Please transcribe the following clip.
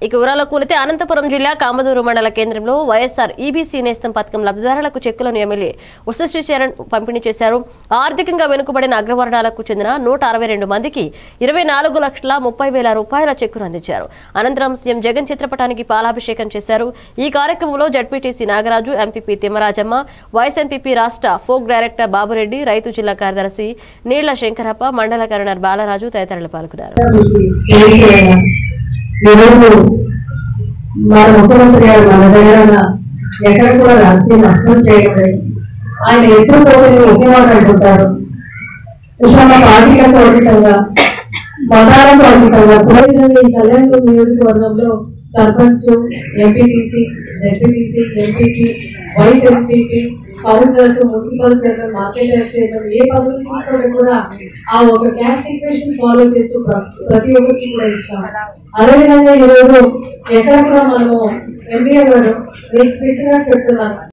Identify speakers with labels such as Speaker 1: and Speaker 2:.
Speaker 1: ఇక వివరాలకు కూలితే అనంతపురం జిల్లా కామదూరు మండల కేంద్రంలో వైఎస్ఆర్ ఈబీసీ నేస్తం పథకం లబ్ధిదారులకు చెక్కులను ఎమ్మెల్యే వశిష్ఠ చరణ్ పంపిణీ చేశారు. ఆర్థికంగా వెనుకబడిన అగ్రవర్ణాలకు చెందిన 162 మందికి 24,30,000 రూపాయల చెక్కును అందించారు. అనంతరం సీఎం జగన్ చిత్రపటానికి పాలాభిషేకం చేశారు. ఈ కార్యక్రమంలో ZPTC Nagaraju, MPP Thimmarajamma, vice MPP రాష్ట్ర ఫోక్ డైరెక్టర్ బాబురెడ్డి, రైతు జిల్లా కార్యదర్శి నీళ్ల శంకరప్ప, మండల కన్వీనర్ బాలరాజు తదితరులు పాల్గొన్నారు.
Speaker 2: మన ముఖ్యమంత్రి గారు మన దగ్గర ఎక్కడ కూడా రాజకీయం అస్సలు చేయడం లేదు. ఆయన ఎప్పుడు పోటీ ఒకే మాట అంటుంటారు. పార్టీలకు అతీతంగా మతాలకు అతీతంగా ఈ కళ్యాణ నియోజకవర్గంలో sarpanch, MPTC, ZPTC, MPP, vice MPP, councillors, municipal chairman, market chairman ఏ పదవులు తీసుకోవడం కూడా ఆ ఒక క్యాస్ట్ ఈక్వేషన్ ఫాలో చేస్తూ ప్రతి ఒక్కరికి కూడా ఇచ్చాము. అదేవిధంగా ఈ రోజు ఎక్కడ కూడా మనము ఎంపీ గారు చెప్తున్నాను